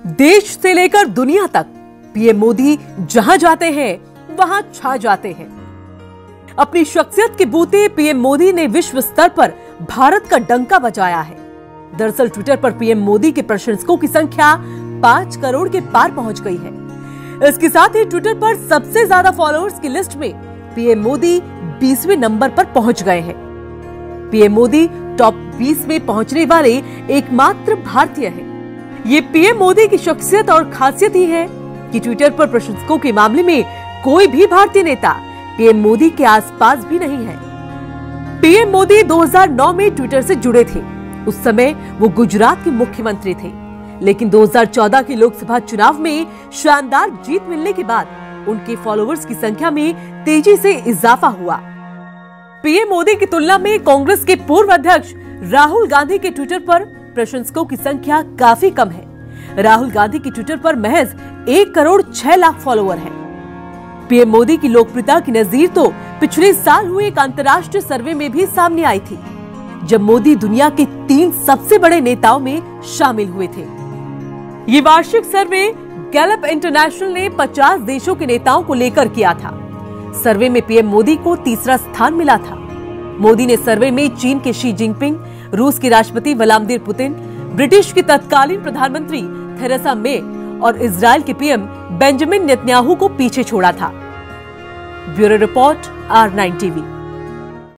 देश से लेकर दुनिया तक पीएम मोदी जहां जाते हैं वहां छा जाते हैं। अपनी शख्सियत के बूते पीएम मोदी ने विश्व स्तर पर भारत का डंका बजाया है। दरअसल ट्विटर पर पीएम मोदी के प्रशंसकों की संख्या 5 करोड़ के पार पहुंच गई है। इसके साथ ही ट्विटर पर सबसे ज्यादा फॉलोअर्स की लिस्ट में पीएम मोदी 20वें नंबर पर पहुंच गए हैं। पीएम मोदी टॉप 20 में पहुंचने वाले एकमात्र भारतीय हैं। ये पीएम मोदी की शख्सियत और खासियत ही है कि ट्विटर पर प्रशंसकों के मामले में कोई भी भारतीय नेता पीएम मोदी के आसपास भी नहीं है। पीएम मोदी 2009 में ट्विटर से जुड़े थे। उस समय वो गुजरात के मुख्यमंत्री थे, लेकिन 2014 के लोकसभा चुनाव में शानदार जीत मिलने के बाद उनके फॉलोअर्स की संख्या में तेजी से इजाफा हुआ। पीएम मोदी की तुलना में कांग्रेस के पूर्व अध्यक्ष राहुल गांधी के ट्विटर पर प्रशंसकों की संख्या काफी कम है। राहुल गांधी की ट्विटर पर महज 1 करोड़ 6 लाख फॉलोअर हैं। पीएम मोदी की लोकप्रियता की नजीर तो पिछले साल हुए एक अंतर्राष्ट्रीय सर्वे में भी सामने आई थी, जब मोदी दुनिया के 3 सबसे बड़े नेताओं में शामिल हुए थे। ये वार्षिक सर्वे गैलप इंटरनेशनल ने 50 देशों के नेताओं को लेकर किया था। सर्वे में पीएम मोदी को तीसरा स्थान मिला था। मोदी ने सर्वे में चीन के शी जिनपिंग, रूस के राष्ट्रपति व्लादिमीर पुतिन, ब्रिटिश की तत्कालीन प्रधानमंत्री थेरेसा मे और इजराइल के पीएम बेंजामिन नेतन्याहू को पीछे छोड़ा था। Bureau report R9 TV।